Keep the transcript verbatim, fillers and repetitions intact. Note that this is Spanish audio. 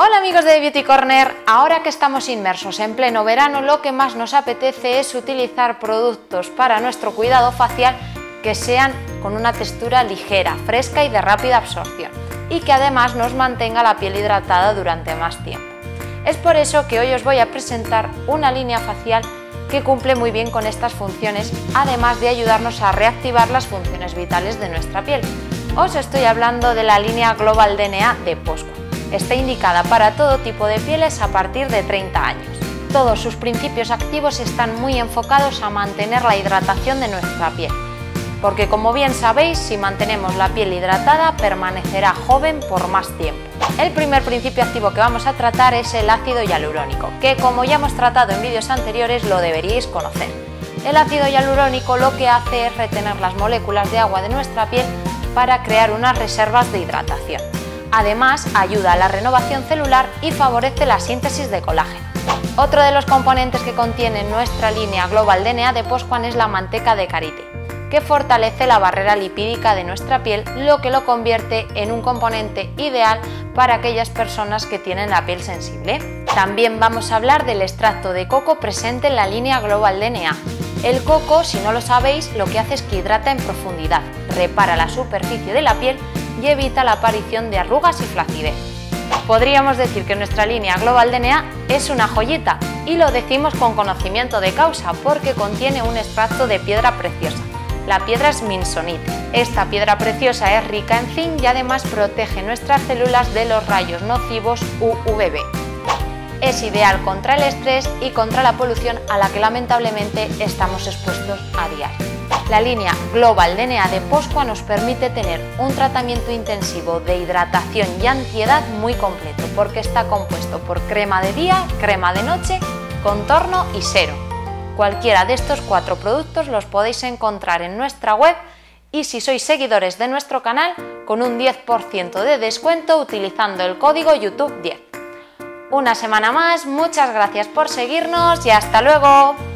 Hola amigos de Beauty Corner, ahora que estamos inmersos en pleno verano, lo que más nos apetece es utilizar productos para nuestro cuidado facial que sean con una textura ligera, fresca y de rápida absorción, y que además nos mantenga la piel hidratada durante más tiempo. Es por eso que hoy os voy a presentar una línea facial que cumple muy bien con estas funciones, además de ayudarnos a reactivar las funciones vitales de nuestra piel. Os estoy hablando de la línea Global D N A de Poscuan. Está indicada para todo tipo de pieles a partir de treinta años. Todos sus principios activos están muy enfocados a mantener la hidratación de nuestra piel, porque como bien sabéis, si mantenemos la piel hidratada, permanecerá joven por más tiempo. El primer principio activo que vamos a tratar es el ácido hialurónico, que como ya hemos tratado en vídeos anteriores lo deberíais conocer. El ácido hialurónico lo que hace es retener las moléculas de agua de nuestra piel para crear unas reservas de hidratación. Además, ayuda a la renovación celular y favorece la síntesis de colágeno. Otro de los componentes que contiene nuestra línea Global D N A de Poscuan es la manteca de karité, que fortalece la barrera lipídica de nuestra piel, lo que lo convierte en un componente ideal para aquellas personas que tienen la piel sensible. También vamos a hablar del extracto de coco presente en la línea Global D N A. El coco, si no lo sabéis, lo que hace es que hidrata en profundidad, repara la superficie de la piel y evita la aparición de arrugas y flacidez. Podríamos decir que nuestra línea Global D N A es una joyita, y lo decimos con conocimiento de causa porque contiene un extracto de piedra preciosa, la piedra smithsonite. Esta piedra preciosa es rica en zinc y además protege nuestras células de los rayos nocivos U V B. Es ideal contra el estrés y contra la polución a la que lamentablemente estamos expuestos a diario. La línea Global D N A de Poscuan nos permite tener un tratamiento intensivo de hidratación y antiedad muy completo, porque está compuesto por crema de día, crema de noche, contorno y serum. Cualquiera de estos cuatro productos los podéis encontrar en nuestra web y, si sois seguidores de nuestro canal, con un diez por ciento de descuento utilizando el código YouTube diez. Una semana más, muchas gracias por seguirnos y hasta luego.